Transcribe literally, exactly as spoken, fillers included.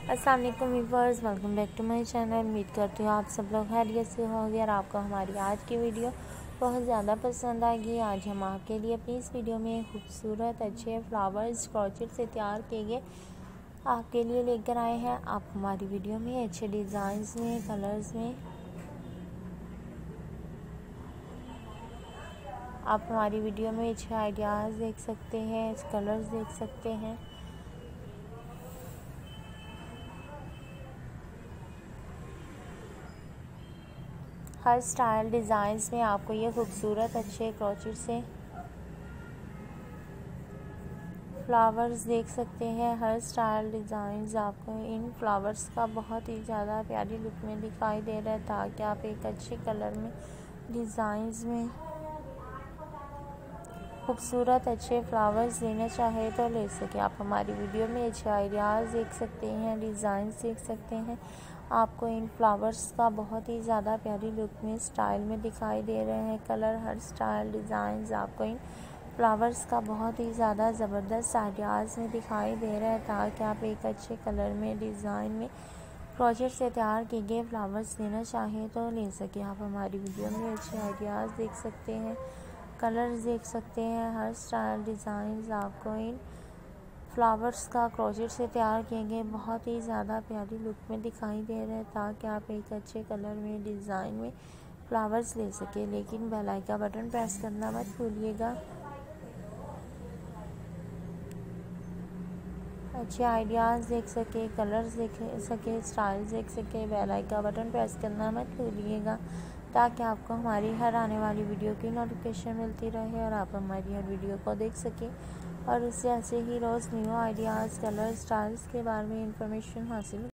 अस्सलाम वालेकुम viewers, welcome back to my channel. उम्मीद करती हूँ आप सब लोग खैरियत से होंगे और आपको हमारी आज की वीडियो बहुत ज़्यादा पसंद आएगी। आज हम आपके लिए अपनी इस वीडियो में खूबसूरत अच्छे फ्लावर्स क्रॉचेट से तैयार किए गए आपके लिए लेकर आए हैं। आप हमारी वीडियो में अच्छे डिज़ाइंस में, कलर्स में आप हमारी वीडियो में अच्छे आइडियाज़ देख सकते हैं, कलर्स देख सकते हैं। हर स्टाइल डिज़ाइंस में आपको ये खूबसूरत अच्छे क्रोचेट से फ्लावर्स देख सकते हैं। हर स्टाइल डिज़ाइंस आपको इन फ्लावर्स का बहुत ही ज़्यादा प्यारी लुक में दिखाई दे रहा है, ताकि आप एक अच्छे कलर में डिज़ाइंस में खूबसूरत अच्छे फ्लावर्स लेना चाहे तो ले सके। आप हमारी वीडियो में अच्छे आइडियाज़ देख सकते हैं, डिज़ाइंस देख सकते हैं। आपको इन फ्लावर्स का बहुत ही ज़्यादा प्यारी लुक में स्टाइल में दिखाई दे रहे हैं। कलर, हर स्टाइल डिज़ाइंस आपको इन फ्लावर्स का बहुत ही ज़्यादा ज़बरदस्त आइडियाज़ में दिखाई दे रहा है, ताकि आप एक अच्छे कलर में डिज़ाइन में क्रोचेट से तैयार किए गए फ्लावर्स लेना चाहें तो ले सके। आप हमारी वीडियो में अच्छे आइडियाज़ देख सकते हैं, कलर्स देख सकते हैं। हर स्टाइल डिज़ाइंस आपको इन फ्लावर्स का क्रोचेट से तैयार किए गए बहुत ही ज़्यादा प्यारी लुक में दिखाई दे रहे हैं, ताकि आप एक अच्छे कलर में डिज़ाइन में फ्लावर्स ले सके। लेकिन बेल आइकन का बटन प्रेस करना मत भूलिएगा। अच्छे आइडियाज़ देख सके, कलर्स देख सके, स्टाइल्स देख सके, बेल आइकन का बटन प्रेस करना मत भूलिएगा, ताकि आपको हमारी हर आने वाली वीडियो की नोटिफिकेशन मिलती रहे और आप हमारी हर वीडियो को देख सकें और उससे ऐसे ही रोज़ न्यू आइडियाज़, कलर, स्टाइल्स के बारे में इंफॉर्मेशन हासिल